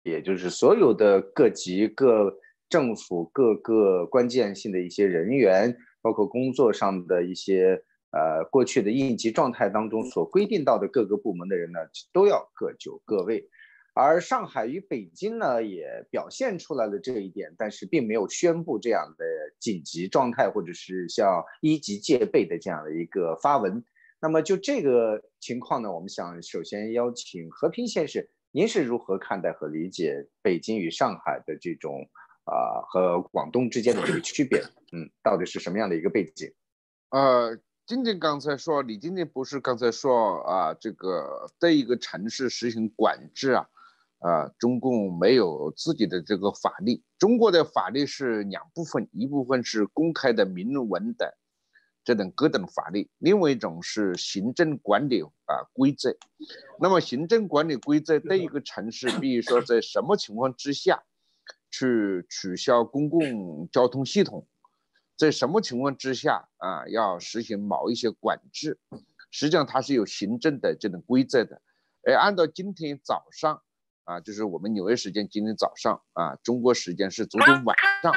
也就是所有的各级各政府各个关键性的一些人员，包括工作上的一些过去的应急状态当中所规定到的各个部门的人呢，都要各就各位。而上海与北京呢，也表现出来了这一点，但是并没有宣布这样的紧急状态，或者是像一级戒备的这样的一个发文。那么就这个情况呢，我们想首先邀请和平先生，您是如何看待和理解北京与上海的这种和广东之间的这个区别？到底是什么样的一个背景？ 金靖刚才说，李金靖博士刚才说这个对一个城市实行管制中共没有自己的这个法律。中国的法律是两部分，一部分是公开的明文的这种各等法律，另外一种是行政管理规则。那么行政管理规则对一个城市，比如说在什么情况之下去取消公共交通系统，在什么情况之下要实行某一些管制，实际上它是有行政的这种规则的。按照今天早上就是我们纽约时间今天早上中国时间是昨天晚上。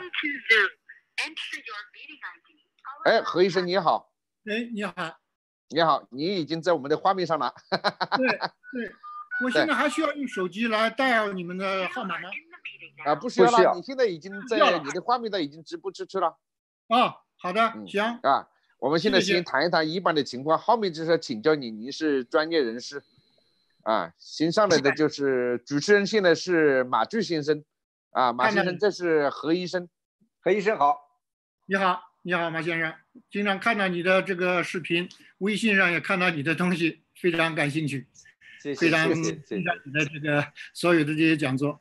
何医生你好。 你好。 你好，你已经在我们的画面上了。 对，我现在还需要用手机来dial你们的号码吗？ 不需要了，你现在已经在你的画面上已经直播出去了。 好的，行。 我们现在先谈一谈一般的情况，后面就是请教你，您是专业人士。新上来的就是主持人，现在是马巨先生马先生，这是何医生。 何医生好。 你好马先生，经常看到你的这个视频，微信上也看到你的东西，非常感兴趣。 谢谢， 非常欣赏你的这个所有的这些讲座。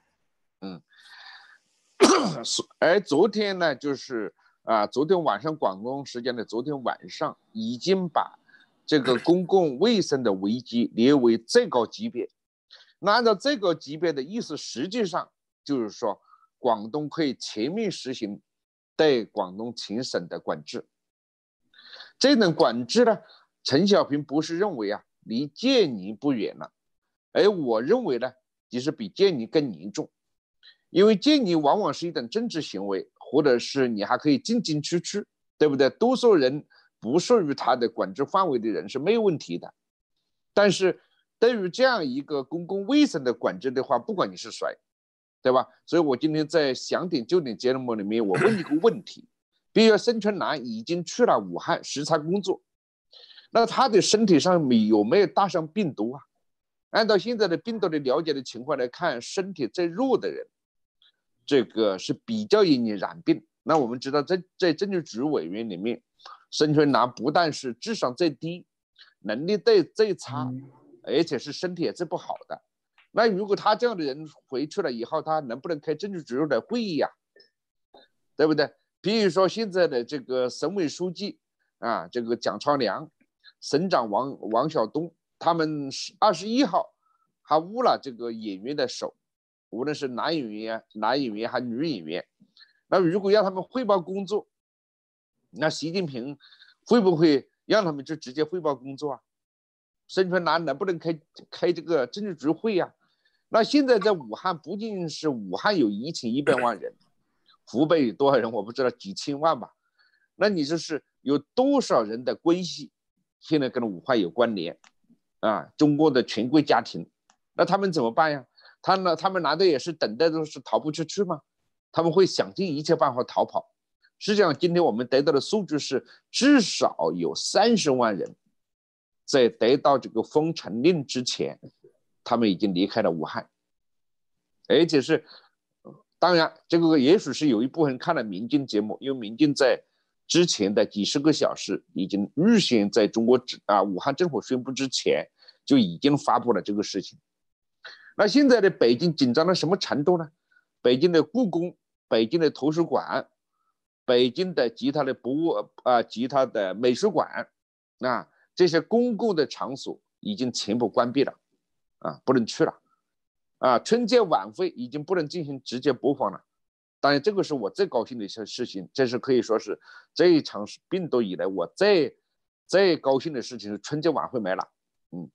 而昨天呢，就是昨天晚上广东时间的昨天晚上，已经把这个公共卫生的危机列为最高级别。那按照最高级别的意思，实际上就是说广东可以全面实行对广东全省的管制。这种管制呢，陈小平博士认为离戒严不远了，而我认为呢，其实比戒严更严重。因为戒严往往是一种政治行为，或者是你还可以进进出出，对不对？多数人不属于他的管制范围的人是没有问题的。但是对于这样一个公共卫生的管制的话，不管你是谁，对吧？所以我今天在想点就点节目里面，我问一个问题：比如孙春兰已经去了武汉视察工作，那他的身体上有没有带上病毒按照现在的病毒的了解的情况来看，身体最弱的人，这个是比较容易染病。那我们知道在政治局委员里面，孙春兰不但是智商最低，能力最差，而且是身体也最不好的。那如果他这样的人回去了以后，他能不能开政治局的会议对不对？比如说现在的这个省委书记这个蒋超良，省长王晓东，他们21号还捂了这个演员的手，无论是男演员还女演员。那如果让他们汇报工作，那习近平会不会让他们就直接汇报工作孙春兰能不能开这个政治局会那现在在武汉，不仅是武汉有1100万人，湖北有多少人我不知道，几千万吧。那你就是有多少人的关系现在跟武汉有关联中国的权贵家庭，那他们怎么办他们难道也是等待都是逃不出去吗？他们会想尽一切办法逃跑。实际上今天我们得到的数据是，至少有30万人在得到这个封城令之前，他们已经离开了武汉。而且是当然这个也许是有一部分人看了民进节目，因为民进在之前的几十个小时已经预先在中国武汉政府宣布之前就已经发布了这个事情。那现在的北京紧张到什么程度呢？北京的故宫、北京的图书馆、北京的其他的其他的美术馆这些公共的场所已经全部关闭了不能去了春节晚会已经不能进行直接播放了。当然这个是我最高兴的一些事情，这是可以说是这一场病毒以来我最高兴的事情，是春节晚会没了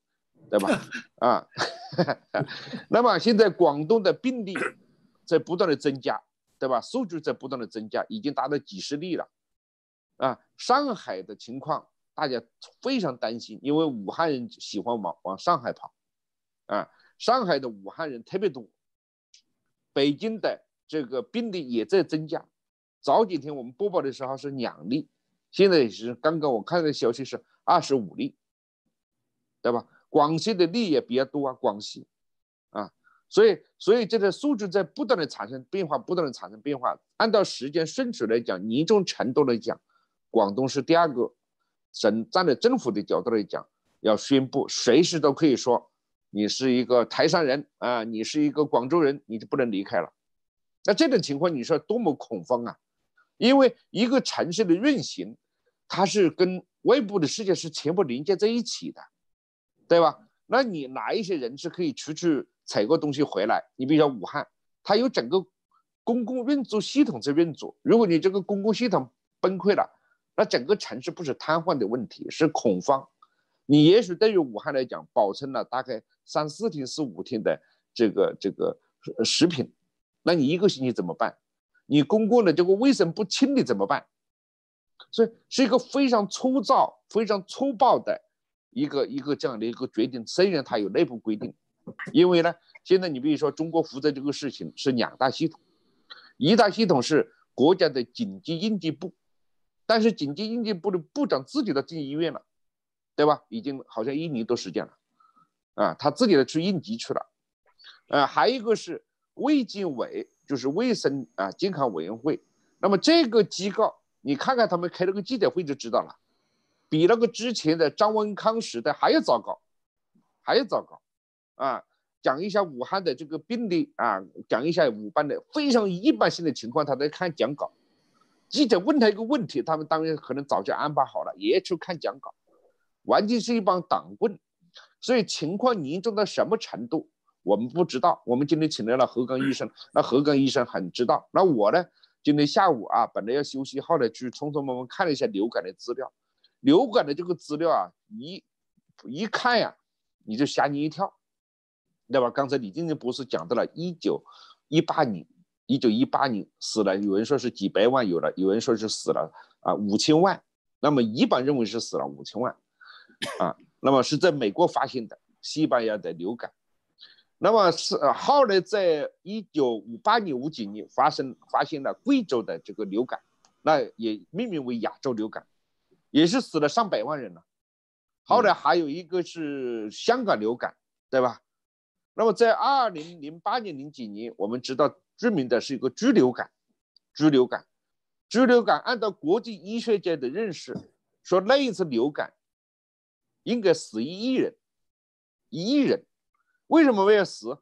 对吧？啊，那么现在广东的病例在不断的增加，对吧？数据在不断的增加，已经达到几十例了。啊，上海的情况大家非常担心，因为武汉人喜欢往上海跑，啊，上海的武汉人特别多，北京的这个病例也在增加。早几天我们播报的时候是2例，现在是刚刚我看的消息是25例，对吧？广西的例也比较多啊，广西啊，所以这个数据在不断的产生变化，不断的产生变化。按照时间顺序来讲，严重程度来讲，广东是第2个省，站在政府的角度来讲，要宣布随时都可以说你是一个台山人啊，你是一个广州人，你就不能离开了。那这种情况你说多么恐慌啊！因为一个城市的运行，它是跟外部的世界是全部连接在一起的，对吧？那你哪一些人是可以出去采购东西回来？你比如说武汉，它有整个公共运输系统在运作，如果你这个公共系统崩溃了，那整个城市不是瘫痪的问题，是恐慌。你也许对于武汉来讲，保存了大概3、4天、4、5天的这个食品，那你1个星期怎么办？你公共的这个卫生不清理怎么办？所以是一个非常粗糙、非常粗暴的一个这样的一个决定。虽然它有内部规定，因为呢，现在你比如说中国负责这个事情是2大系统，一大系统是国家的紧急应急部，但是紧急应急部的部长自己都进医院了，对吧？已经好像1年多时间了，啊，他自己的去应急去了，还有一个是卫健委，就是卫生健康委员会。那么这个机构，你看看他们开了个记者会就知道了，比那个之前的张文康时代还要糟糕，还要糟糕啊！讲一下武汉的这个病例啊，讲一下武汉的非常一般性的情况，他在看讲稿。记者问他一个问题，他们当然可能早就安排好了，也去看讲稿，完全是一帮党棍。所以情况严重到什么程度，我们不知道。我们今天请来了何刚医生，那何刚医生很知道。那我呢，今天下午啊，本来要休息，后来去匆匆忙忙看了一下流感的资料。流感的这个资料啊，一看呀，你就吓你一跳，对吧？刚才李金珍博士讲到了1918年死了，有人说是几百万有了，有人说是死了5000万，那么一般认为是死了5000万啊。那么是在美国发现的西班牙的流感，那么是后来在1958年、59年发现了贵州的这个流感，那也命名为亚洲流感，也是死了上百万人了。后来还有一个是香港流感，对吧？那么在2008年、0几年，我们知道著名的是一个猪流感，按照国际医学界的认识，说那一次流感应该死1亿人，1亿人，为什么会死？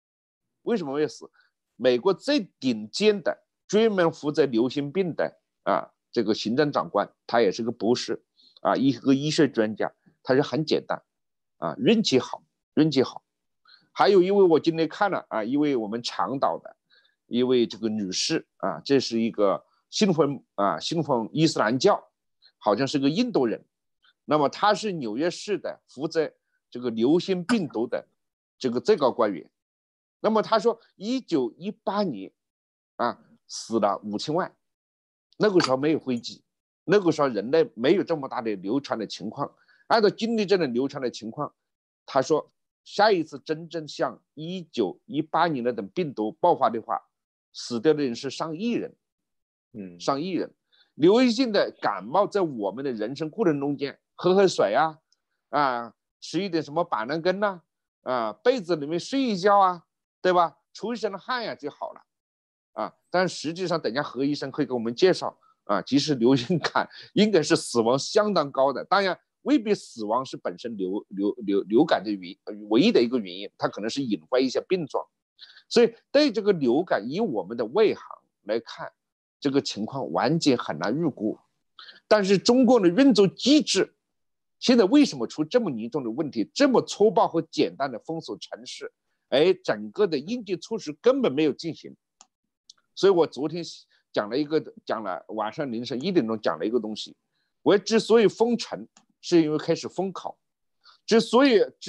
美国最顶尖的专门负责流行病的这个行政长官，他也是个博士一个医学专家，他是很简单运气好。还有一位我今天看了一位我们倡导的一位这个女士这是一个信奉伊斯兰教，好像是个印度人。那么他是纽约市的负责这个流行病毒的这个最高官员。那么他说1918年死了5000万，那个时候没有飞机，那个时候人类没有这么大的流传的情况。按照经历这种流传的情况，他说下一次真正像1918年那种病毒爆发的话，死掉的人是上亿人，上亿人。流行性的感冒在我们的人生过程中间，喝水吃一点什么板蓝根被子里面睡一觉对吧？出一身汗就好了但实际上等一下何医生会给我们介绍其实流行感应该是死亡相当高的，当然未必死亡是本身流感的唯一的一个原因，它可能是引发一些病状。所以对这个流感，以我们的外行来看，这个情况完全很难预估。但是中国的运作机制现在为什么出这么严重的问题，这么粗暴和简单的封锁城市，整个的应急措施根本没有进行。所以我昨天讲了晚上凌晨1点钟讲了一个东西，我之所以封城是因为开始封考，之所以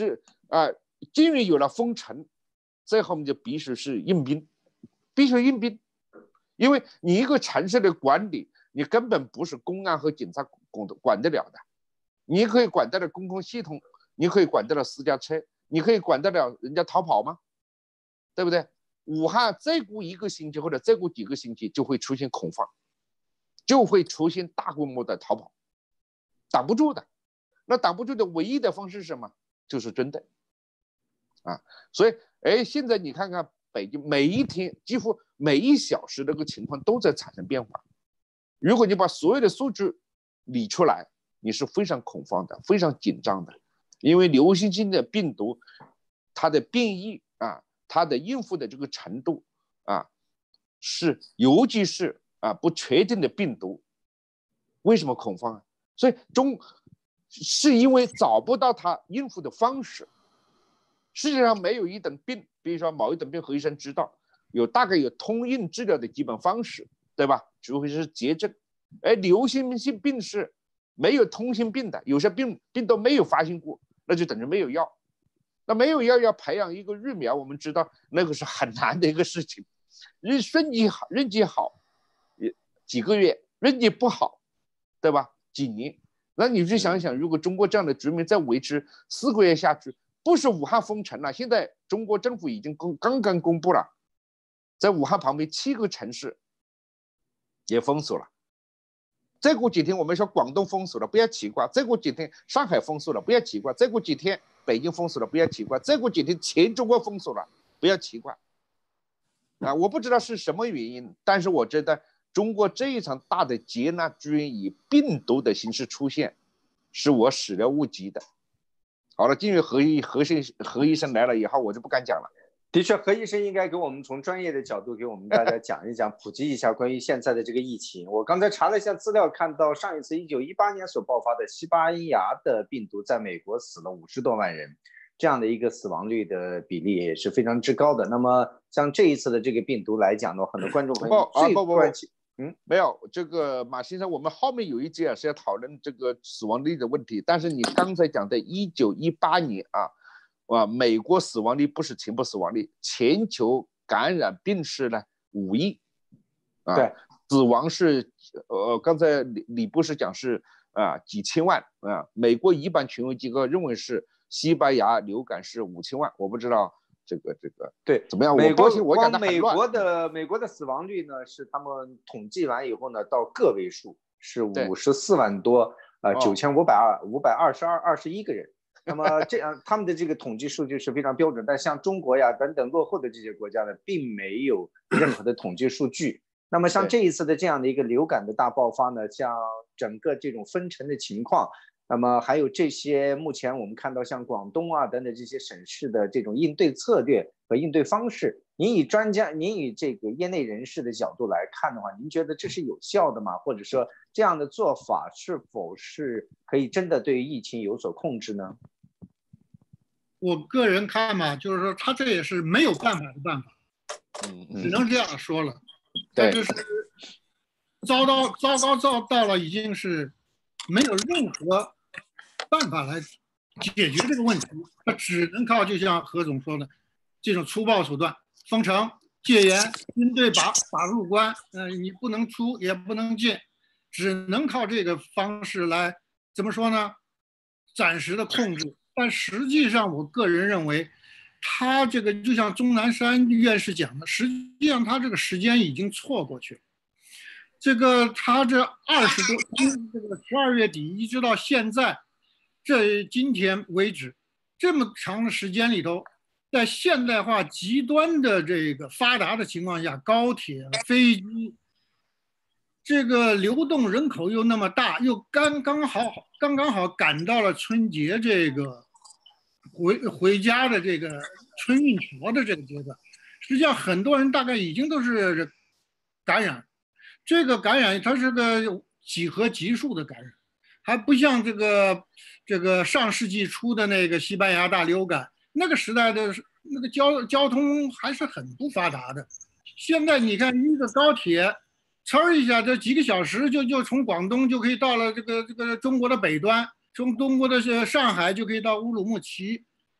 啊，既然有了封城，这后面就必须是硬兵，必须硬兵，因为你一个城市的管理，你根本不是公安和警察管得了的。你可以管得了公共系统，你可以管得了私家车，你可以管得了人家逃跑吗？对不对？武汉再过一个星期或者再过几个星期就会出现恐慌，就会出现大规模的逃跑，挡不住的。那挡不住的唯一的方式是什么？就是针对啊。所以现在你看看北京，每一天几乎每一小时这个情况都在产生变化。如果你把所有的数据理出来，你是非常恐慌的，非常紧张的，因为流行性的病毒它的变异啊，它的应付的这个程度啊，是尤其是不确定的病毒，为什么恐慌啊？所以是因为找不到它应付的方式。世界上没有一等病，比如说某一等病，何医生知道大概有通用治疗的基本方式，对吧？除非是绝症。流行性病是没有通行病的，有些病都没有发现过，那就等于没有药。那没有药要培养一个疫苗，我们知道那个是很难的一个事情。任其好几个月，任其不好，对吧？几年。那你去想想，如果中国这样的局面再维持4个月下去，不是武汉封城了，现在中国政府已经刚刚公布了，在武汉旁边7个城市也封锁了。再过几天我们说广东封锁了，不要奇怪；再过几天上海封锁了，不要奇怪；再过几天北京封锁了，不要奇怪；再过几天全中国封锁了，不要奇怪。我不知道是什么原因，但是我觉得中国这一场大的劫难居然以病毒的形式出现，是我始料未及的。好了，进入何医生来了以后，我就不敢讲了。 的确，何医生应该给我们从专业的角度给我们大家讲一讲，普及一下关于现在的这个疫情。我刚才查了一下资料，看到上一次1918年所爆发的西班牙的病毒，在美国死了50多万人，这样的一个死亡率的比例也是非常之高的。那么像这一次的这个病毒来讲呢，很多观众朋友最关心。 没有，这个马先生，我们后面有一节是要讨论这个死亡率的问题，但是你刚才讲的1918年美国死亡率不是全部死亡率，全球感染病逝呢5亿对， 死亡是刚才李博士讲是几千万美国一般权威机构认为是西班牙流感是5000万，我不知道这个对怎么样？ 美国我讲的美国的死亡率呢，是他们统计完以后呢，到个位数是54万多9521个人。那么这样他们的这个统计数据是非常标准，但像中国呀等等落后的这些国家呢，并没有任何的统计数据。那么像这一次的这样的一个流感的大爆发呢，像整个这种分城的情况，那么还有这些目前我们看到像广东等等这些省市的这种应对策略和应对方式，您以这个业内人士的角度来看的话，您觉得这是有效的吗？或者说这样的做法是否是可以真的对于疫情有所控制呢？ 我个人看嘛，就是说他这也是没有办法的办法，只能这样说了。 对， 就是糟糕到了已经是没有任何办法来解决这个问题，他只能靠就像何总说的这种粗暴手段，封城、戒严、军队把入关，你不能出也不能进，只能靠这个方式来怎么说呢？暂时的控制。但实际上，我个人认为，他这个就像钟南山院士讲的，实际上他这个时间已经错过去了。这个他这20多，从这个12月底一直到现在，今天为止，这么长的时间里头，在现代化极端的这个发达的情况下，高铁、飞机，这个流动人口又那么大，又刚刚好赶到了春节这个回家的这个春运潮的这个阶段，实际上很多人大概已经都是感染，这个感染它是个几何级数的感染，还不像这个上世纪初的那个西班牙大流感，那个时代的那个交通还是很不发达的。现在你看一个高铁，呲一下，这几个小时就从广东就可以到了这个中国的北端，从中国的上海就可以到乌鲁木齐，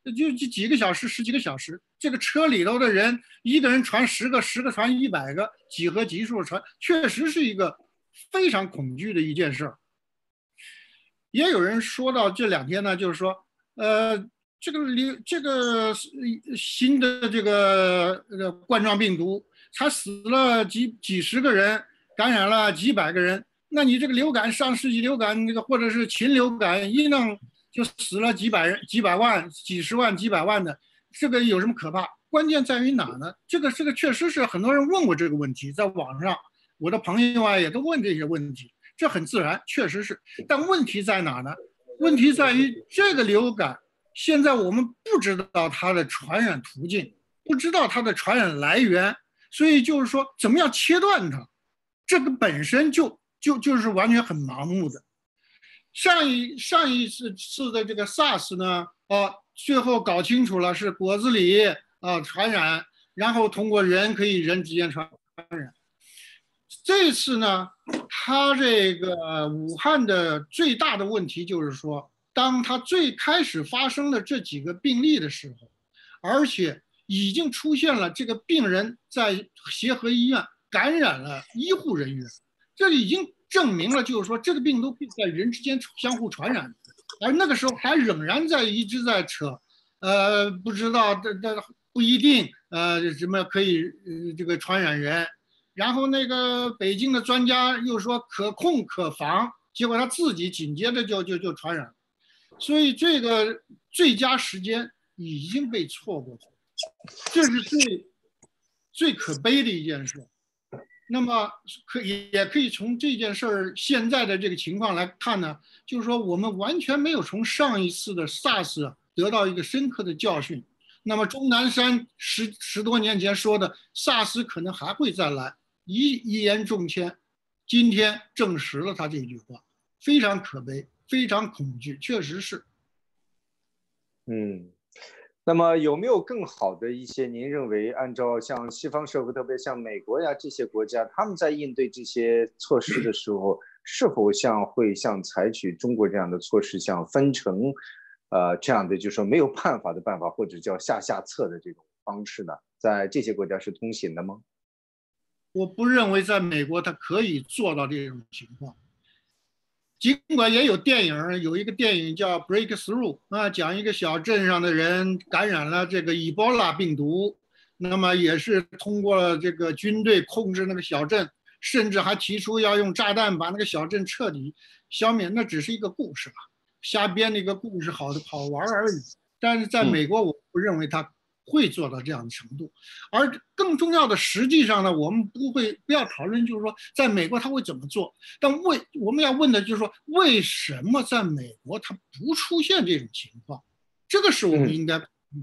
就几个小时、十几个小时，这个车里头的人，一个人传10个，10个传100个，几何级数传，确实是一个非常恐惧的一件事儿。也有人说到这2天呢，就是说，这个新的这个冠状病毒才死了几十个人，感染了几百个人，那你这个流感，上世纪流感这个或者是禽流感一弄就死了几百人、几百万、几十万、几百万的，这个有什么可怕？关键在于哪呢？这个确实是很多人问过这个问题，在网上我的朋友啊也都问这些问题，这很自然，确实是。但问题在哪呢？问题在于这个流感现在我们不知道它的传染途径，不知道它的传染来源，所以就是说怎么样切断它，这个本身就是完全很盲目的。上一次的这个 SARS 呢，最后搞清楚了是果子狸传染，然后通过人可以人之间传染。这次呢，它这个武汉的最大的问题就是说，当它最开始发生的这几个病例的时候，而且已经出现了这个病人在协和医院感染了医护人员，这已经证明了，就是说这个病毒可以在人之间相互传染，而那个时候还仍然一直在扯，不知道这不一定，什么可以这个传染人，然后那个北京的专家又说可控可防，结果他自己紧接着就传染，所以这个最佳时间已经被错过去了，这是最可悲的一件事。那么也可以从这件事儿现在的这个情况来看呢，就是说我们完全没有从上一次的 SARS 得到一个深刻的教训。那么钟南山十多年前说的 SARS 可能还会再来，一言中签，今天证实了他这句话，非常可悲，非常恐惧，确实是。 那么有没有更好的一些？您认为按照像西方社会，特别像美国呀这些国家，他们在应对这些措施的时候，是否会像采取中国这样的措施，像分成，这样的就是说没有办法的办法，或者叫下策的这种方式呢？在这些国家是通行的吗？ 我不认为在美国它可以做到这种情况。尽管也有电影，有一个电影叫《Breakthrough》讲一个小镇上的人感染了这个伊波拉病毒，那么也是通过这个军队控制那个小镇，甚至还提出要用炸弹把那个小镇彻底消灭。那只是一个故事吧，瞎编的一个故事，好玩而已。但是在美国，我不认为他会做到这样的程度，而更重要的，实际上呢，我们不要讨论，就是说在美国他会怎么做，但我们要问的就是说，为什么在美国它不出现这种情况？这个是我们应该。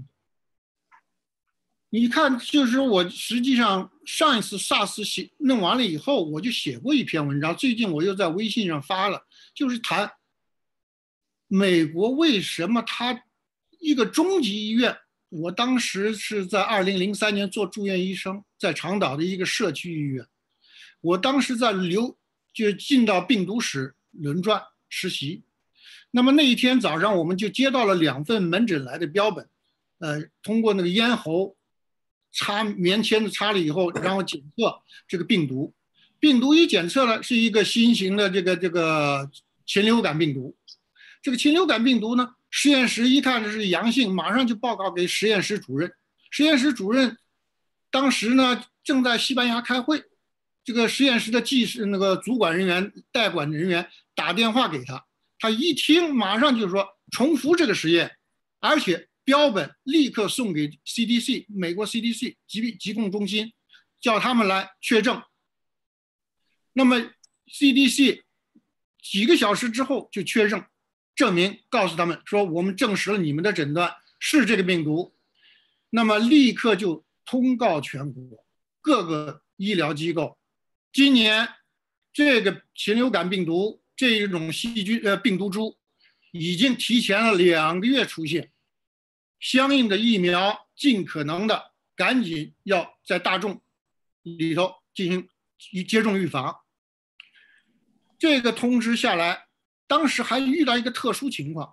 你看，就是我实际上上一次 SARS 弄完了以后，我就写过一篇文章，最近我又在微信上发了，就是谈美国为什么它一个中级医院。我当时是在2003年做住院医生，在长岛的一个社区医院。我当时就进到病毒室轮转实习。那么那一天早上，我们就接到了2份门诊来的标本，通过那个咽喉擦棉签子擦了以后，然后检测这个病毒。病毒一检测呢，是一个新型的这个禽流感病毒。这个禽流感病毒呢，实验室一看这是阳性，马上就报告给实验室主任。实验室主任当时呢正在西班牙开会，这个实验室的那个主管人员、代管人员打电话给他，他一听马上就说重复这个实验，而且标本立刻送给 CDC 美国 CDC 疾控中心，叫他们来确证。那么 CDC 几个小时之后就确认。证明告诉他们说，我们证实了你们的诊断是这个病毒，那么立刻就通告全国各个医疗机构，今年这个禽流感病毒这一种病毒株已经提前了2个月出现，相应的疫苗尽可能的赶紧要在大众里头进行接种预防。这个通知下来。当时还遇到一个特殊情况，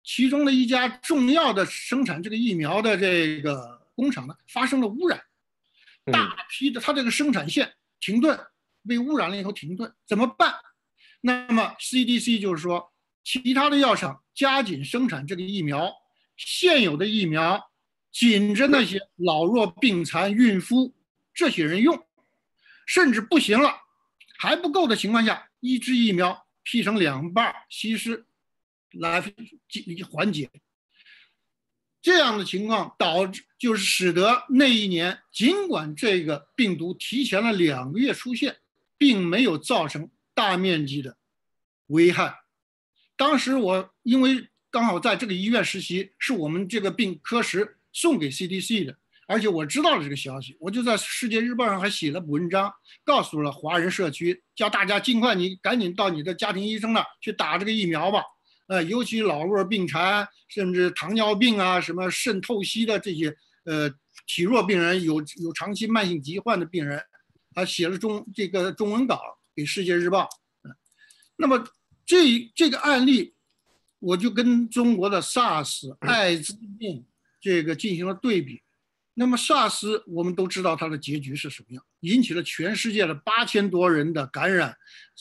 其中的一家重要的生产这个疫苗的这个工厂呢发生了污染，大批的它这个生产线停顿，被污染了以后停顿，怎么办？那么 CDC 就是说，其他的药厂加紧生产这个疫苗，现有的疫苗紧着那些老弱病残、孕妇这些人用，甚至不行了还不够的情况下，一支疫苗劈成2半稀释来缓解。这样的情况导致就是使得那一年尽管这个病毒提前了2个月出现，并没有造成大面积的危害。当时我因为刚好在这个医院实习，是我们这个病科室送给 CDC 的，而且我知道了这个消息，我就在《世界日报》上还写了文章，告诉了华人社区，叫大家尽快你赶紧到你的家庭医生那儿去打这个疫苗吧。尤其老弱病残，甚至糖尿病啊，什么肾透析的这些体弱病人，有长期慢性疾患的病人，还写了这个中文稿给《世界日报》。那么这个案例，我就跟中国的 SARS 艾滋病这个进行了对比。那么 SARS 我们都知道它的结局是什么样，引起了全世界的8000多人的感染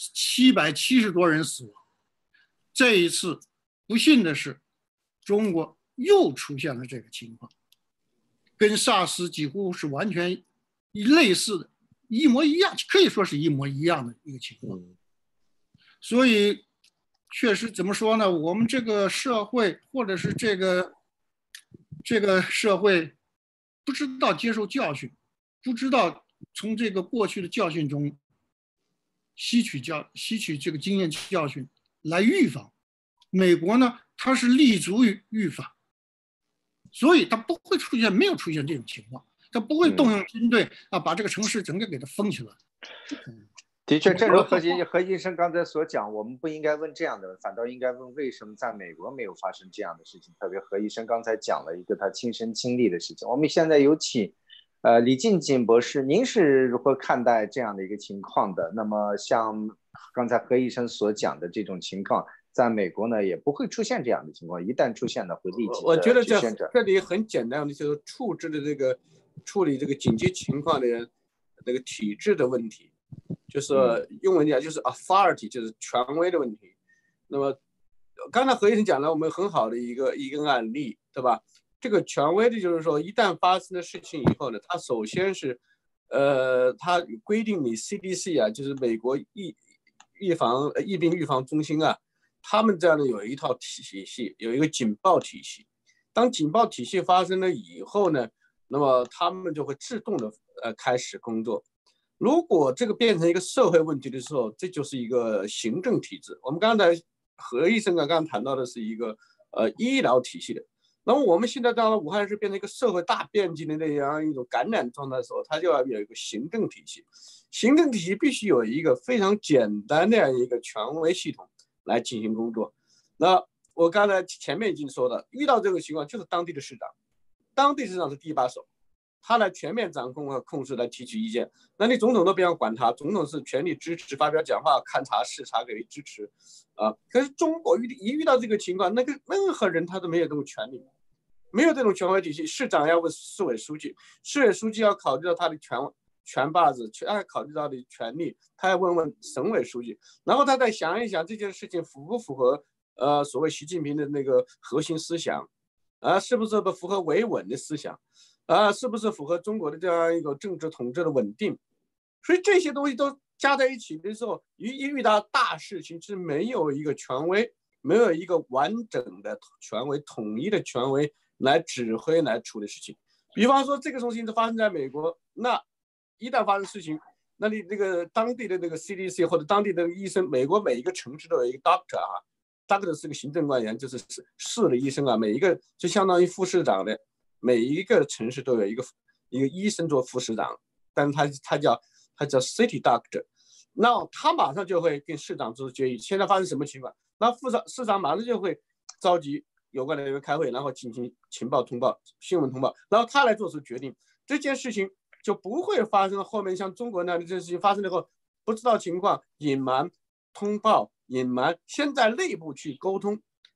，770多人死亡。这一次不幸的是，中国又出现了这个情况，跟 SARS 几乎是完全类似的，一模一样，可以说是一模一样的一个情况。所以确实怎么说呢，我们这个社会或者是这个社会不知道接受教训，不知道从这个过去的教训中吸取这个经验教训来预防。美国呢，它是立足于预防，所以它不会没有出现这种情况，它不会动用军队啊，把这个城市整个给它封起来。 的确，正如何医生刚才所讲，我们不应该问这样的，反倒应该问为什么在美国没有发生这样的事情。特别何医生刚才讲了一个他亲身经历的事情。我们现在有请李进进博士，您是如何看待这样的一个情况的？那么像刚才何医生所讲的这种情况，在美国呢也不会出现这样的情况，一旦出现了会立即我觉得这里很简单的就是处理这个紧急情况的那个体制的问题，就是用文讲就是 authority， 就是权威的问题。那么刚才何医生讲了我们很好的一个案例，对吧？这个权威的就是说，一旦发生的事情以后呢，它首先是它规定你 CDC 啊，就是美国疫病预防中心啊，他们这样的有一套体系，有一个警报体系。当警报体系发生了以后呢，那么他们就会自动的开始工作。如果这个变成一个社会问题的时候，这就是一个行政体制。我们刚才何医生刚刚谈到的是一个医疗体系的。那么我们现在到了武汉市变成一个社会大面积的那样一种感染状态的时候，它就要有一个行政体系。行政体系必须有一个非常简单的一个权威系统来进行工作。那我刚才前面已经说了，遇到这个情况就是当地的市长，当地市长是第一把手，他来全面掌控和控制，来提取意见。那你总统都不要管他，总统是全力支持，发表讲话、勘察、视察给支持可是中国一遇到这个情况，那个任何人他都没有这种权利，没有这种权威体系。市长要问市委书记，市委书记要考虑到他的权把子，要考虑到的权利，他要问问省委书记，然后他再想一想这件事情符不符合所谓习近平的那个核心思想是不是不符合维稳的思想是不是符合中国的这样一个政治统治的稳定。所以这些东西都加在一起的时候，一遇到大事情是没有一个权威，没有一个完整的权威、统一的权威来指挥来处理事情。比方说这个东西发生在美国，那一旦发生事情，那你这个当地的那个 CDC 或者当地的医生，美国每一个城市都有一个 doctor doctor 是个行政官员，就是市的医生每一个就相当于副市长的，每一个城市都有一个医生做副市长，但是他叫 city doctor。 那他马上就会跟市长做决议，现在发生什么情况，那市长马上就会召集有关人员开会，然后进行情报通报、新闻通报，然后他来做出决定。这件事情就不会发生后面像中国那样的这件事情发生了后不知道情况，隐瞒通报、隐瞒，先在内部去沟通，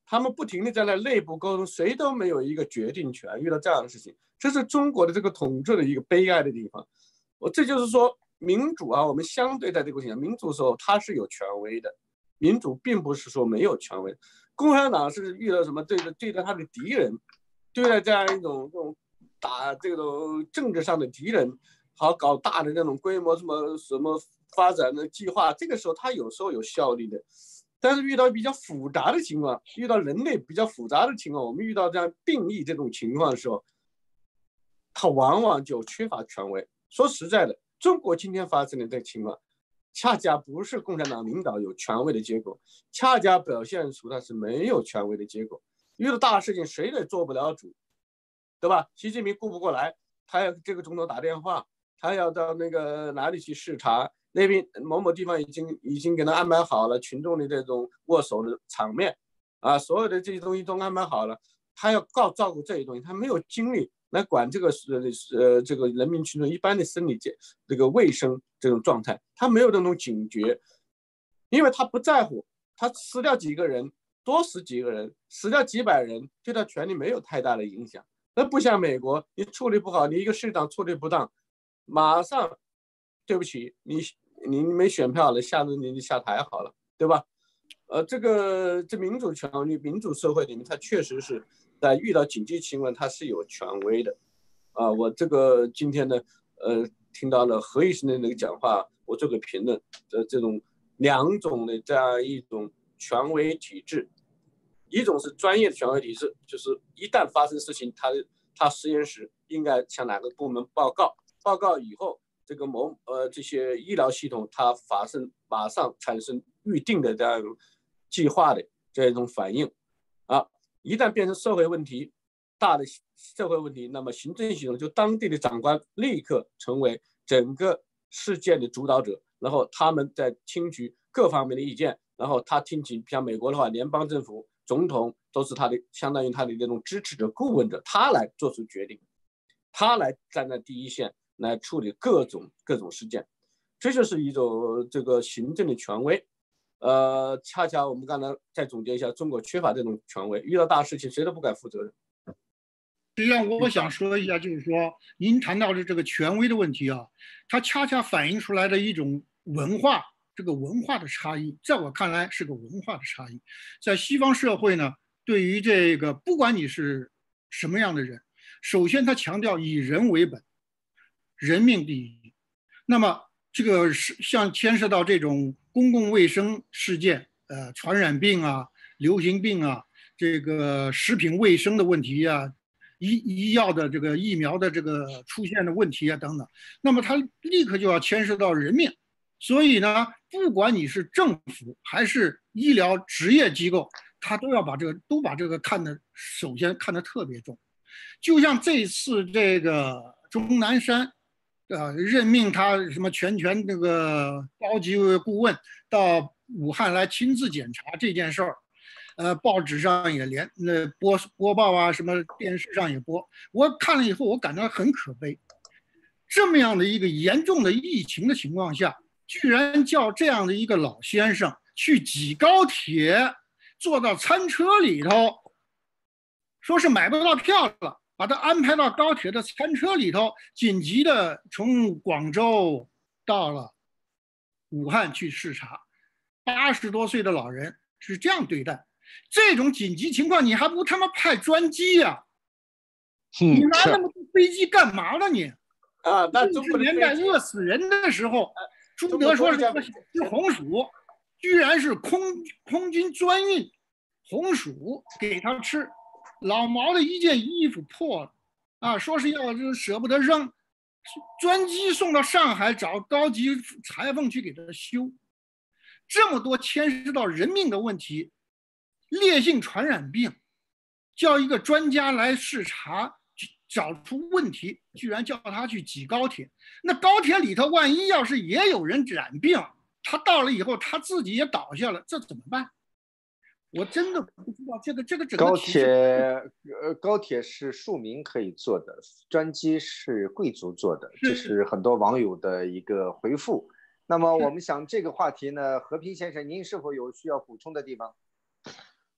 他们不停的在那内部沟通，谁都没有一个决定权。遇到这样的事情，这是中国的这个统治的一个悲哀的地方。这就是说，民主啊，我们相对在这个过程中，民主的时候它是有权威的，民主并不是说没有权威。共产党是遇到什么对待他的敌人，对待这样一种打这种政治上的敌人，好搞大的那种规模什么发展的计划，这个时候他有时候有效力的。但是遇到比较复杂的情况，遇到人类比较复杂的情况，我们遇到这样病疫这种情况的时候，他往往就缺乏权威。说实在的，中国今天发生的这个情况，恰恰不是共产党领导有权威的结果，恰恰表现出他是没有权威的结果。遇到大事情谁也做不了主，对吧？习近平顾不过来，他要这个总统打电话，他要到那个哪里去视察，那边某某地方已经给他安排好了群众的这种握手的场面啊，所有的这些东西都安排好了，他要照顾这些东西，他没有精力来管这个这个人民群众一般的生理这个卫生这种状态，他没有那种警觉，因为他不在乎，他死掉几个人，多死几个人，死掉几百人，对他权力没有太大的影响。那不像美国，你处理不好，你一个市长处理不当，马上对不起，你没选票了，下次你下台好了，对吧？这民主权利、民主社会里面，它确实是在遇到紧急情况，它是有权威的。我这个今天呢，听到了何医生的那个讲话，我做个评论。这种两种的这样一种权威体制，一种是专业的权威体制，就是一旦发生事情，他实验室应该向哪个部门报告，报告以后，这个这些医疗系统它马上产生预定的这样计划的这样一种反应啊。一旦变成社会问题，大的社会问题，那么行政系统就当地的长官立刻成为整个事件的主导者，然后他们在听取各方面的意见，然后他听取像美国的话，联邦政府总统都是他的相当于他的这种支持者、顾问者，他来做出决定，他来站在第一线来处理各种事件，这就是一种这个行政的权威。恰恰我们刚才再总结一下，中国缺乏这种权威，遇到大事情谁都不敢负责任。 实际上，我想说一下，就是说，您谈到的这个权威的问题啊，它恰恰反映出来的一种文化，这个文化的差异，在我看来是个文化的差异。在西方社会呢，对于这个不管你是什么样的人，首先他强调以人为本，人命第一。那么这个是像牵涉到这种公共卫生事件，传染病啊、流行病啊，这个食品卫生的问题啊。医药的这个疫苗的这个出现的问题啊等等，那么它立刻就要牵涉到人命，所以呢，不管你是政府还是医疗职业机构，他都要把这个首先看得特别重。就像这次这个钟南山，任命他什么全权这个高级顾问到武汉来亲自检查这件事儿。报纸上也播报啊，什么电视上也播。我看了以后，我感到很可悲。这么样的一个严重的疫情的情况下，居然叫这样的一个老先生去挤高铁，坐到餐车里头，说是买不到票了，把他安排到高铁的餐车里头，紧急的从广州到了武汉去视察。80多岁的老人是这样对待。这种紧急情况，你还不他妈派专机呀？你拿那么多飞机干嘛呢？你那70年代饿死人的时候，朱德说是红薯，居然是空军专运红薯给他吃。老毛的一件衣服破了啊，说是要舍不得扔，专机送到上海找高级裁缝去给他修。这么多牵涉到人命的问题。烈性传染病，叫一个专家来视察，找出问题，居然叫他去挤高铁。那高铁里头万一要是也有人染病，他到了以后他自己也倒下了，这怎么办？我真的不知道这个整个高铁是庶民可以坐的，专机是贵族坐的，这是很多网友的一个回复。那么我们想这个话题呢，和平先生，您是否有需要补充的地方？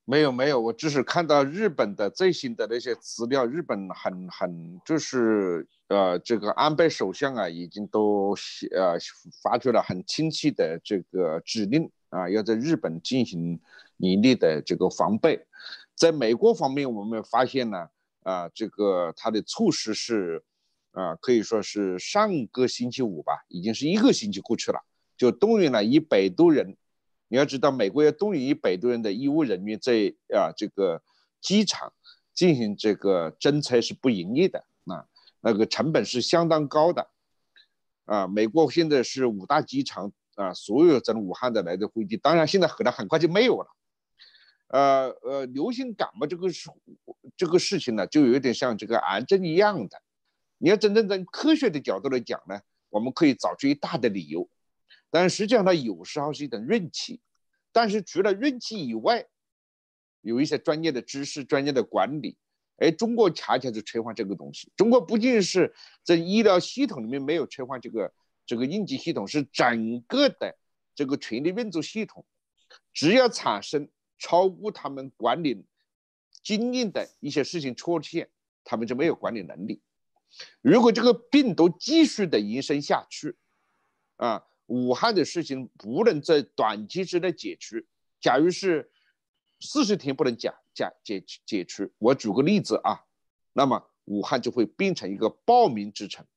没有，我只是看到日本的最新的那些资料，日本就是这个安倍首相啊，已经都发出了很清晰的这个指令啊，要在日本进行严厉的这个防备。在美国方面，我们发现呢，这个它的措施是可以说是上个星期五吧，已经是1个星期过去了，就动员了100多人。你要知道，美国要动员100多人的医务人员在这个机场进行这个侦测是不容易的那个成本是相当高的美国现在是5大机场所有从武汉的来的飞机，当然现在很快就没有了。流行感冒这个事情呢，就有点像这个癌症一样的。你要真正从科学的角度来讲呢，我们可以找出一大的理由。但是实际上它有时候是一种运气，但是除了运气以外，有一些专业的知识、专业的管理。中国恰恰是缺乏这个东西。中国不仅是在医疗系统里面没有缺乏这个应急系统，是整个的这个权力运作系统，只要产生超过他们管理经验的一些事情出现，他们就没有管理能力。如果这个病毒继续的延伸下去武汉的事情不能在短期之内解除，假如是40天不能解除，我举个例子那么武汉就会变成一个暴民之城。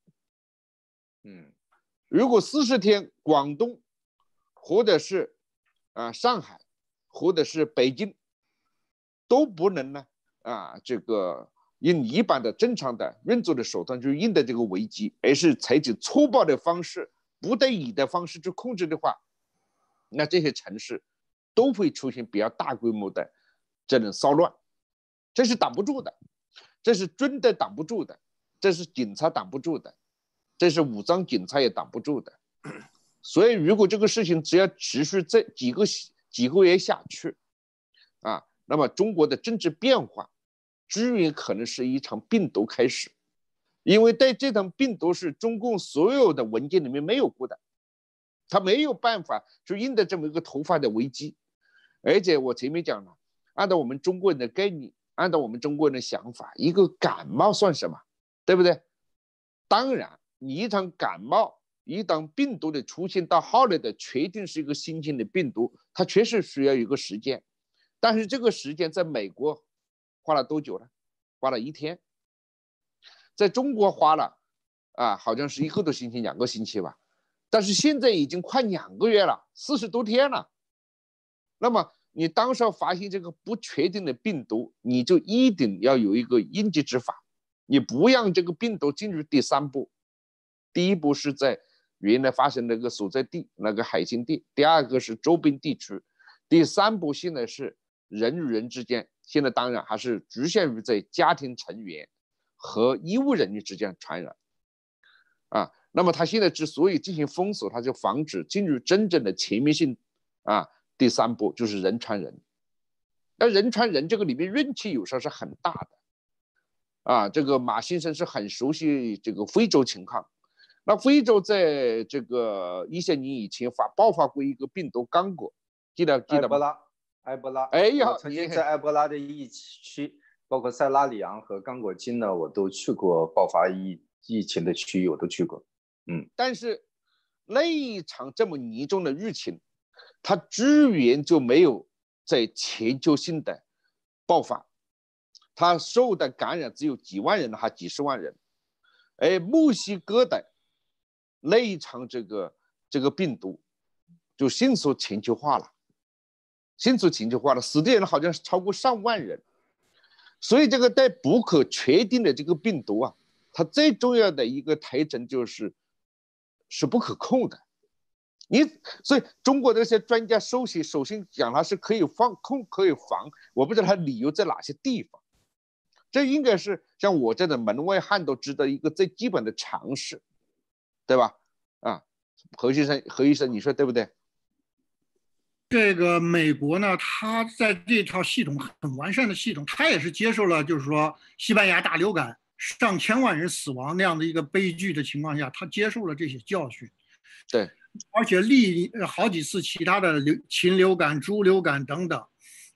如果40天广东或者是上海或者是北京都不能呢这个用一般的正常的运作的手段去应对这个危机，而是采取粗暴的方式、不得已的方式去控制的话，那这些城市都会出现比较大规模的这种骚乱，这是挡不住的，这是军队挡不住的，这是警察挡不住的，这是武装警察也挡不住的。所以如果这个事情只要持续这几个月下去那么中国的政治变化只有可能是一场病毒开始，因为对这场病毒是中共所有的文件里面没有过的，他没有办法去应对这么一个突发的危机。而且我前面讲了，按照我们中国人的概念，按照我们中国人的想法，一个感冒算什么，对不对？当然你一场感冒，一旦病毒的出现到后来的确定是一个新型的病毒，它确实需要一个时间，但是这个时间在美国花了多久呢？花了1天，在中国花了好像是1个多星期、2个星期吧，但是现在已经快2个月了，40多天了。那么你当时发现这个不确定的病毒，你就一定要有一个应急之法，你不让这个病毒进入第3步。第1步是在原来发生那个所在地那个海鲜地，第2个是周边地区，第3步现在是人与人之间，现在当然还是局限于在家庭成员和医务人员之间传染那么他现在之所以进行封锁，他就防止进入真正的全面性第3步就是人传人。那人传人这个里面运气有时候是很大的这个马先生是很熟悉这个非洲情况。那非洲在这个一些年以前爆发过一个病毒刚果，记得吗？ 埃博拉。 我曾经在埃博拉的疫区，包括塞拉利昂和刚果金呢，我都去过爆发疫情的区域，我都去过。 但是那一场这么严重的疫情，它资源就没有在全球性的爆发，它受的感染只有几万人还几十万人。墨西哥的那一场这个病毒就迅速全球化了，死的人好像是超过上万人。所以这个在不可确定的这个病毒它最重要的一个特征就是不可控的。所以中国的这些专家首先讲它是可以控可以防，我不知道它理由在哪些地方。这应该是像我这种门外汉都知道一个最基本的常识，对吧？何医生你说对不对？ 这个美国呢，它在这套系统很完善的系统，它也是接受了就是说西班牙大流感上千万人死亡那样的一个悲剧的情况下，它接受了这些教训。 对， 而且好几次其他的禽流感、猪流感等等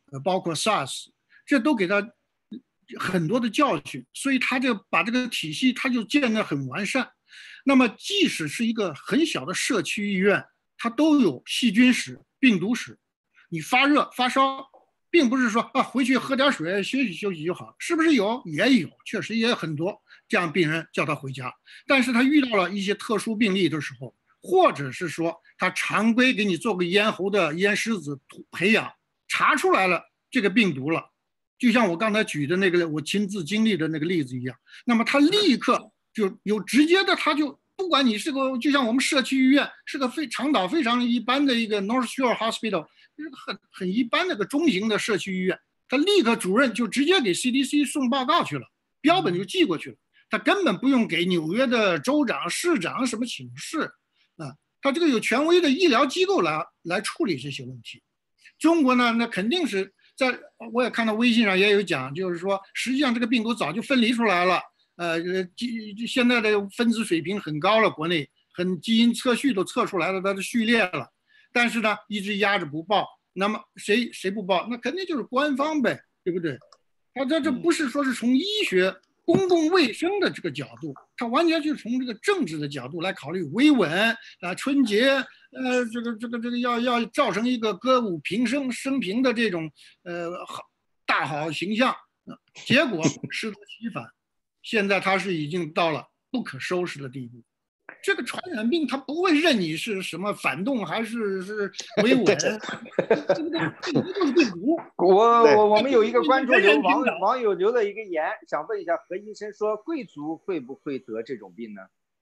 包括 SARS， 这都给他很多的教训，所以他就把这个体系他就建得很完善。那么即使是一个很小的社区医院，它都有细菌史、病毒史。你发热发烧，并不是说回去喝点水休息休息就好，是不是有？也有，确实也有很多这样病人叫他回家。但是他遇到了一些特殊病例的时候，或者是说他常规给你做个咽喉的咽拭子培养，查出来了这个病毒了，就像我刚才举的那个我亲自经历的那个例子一样，那么他立刻就有直接的，他就不管你是个，就像我们社区医院是个长岛非常一般的一个 North Shore Hospital， 很一般的个中型的社区医院，他立刻主任就直接给 CDC 送报告去了，标本就寄过去了，他根本不用给纽约的州长、市长什么请示啊，他这个有权威的医疗机构来处理这些问题。中国呢，那肯定是我也看到微信上也有讲，就是说实际上这个病毒早就分离出来了。现在的分子水平很高了，国内基因测序都测出来了，它的序列了，但是呢一直压着不报。那么谁不报？那肯定就是官方呗，对不对？他这不是说是从医学、公共卫生的这个角度，他完全就是从这个政治的角度来考虑维稳啊，春节这个要造成一个歌舞升平的这种大好形象，结果适得其反。现在它是已经到了不可收拾的地步。这个传染病它不会认你是什么反动还是维稳，这个就是病毒。 我们有一个观众网友留了一个言，想问一下何医生说，贵族会不会得这种病呢？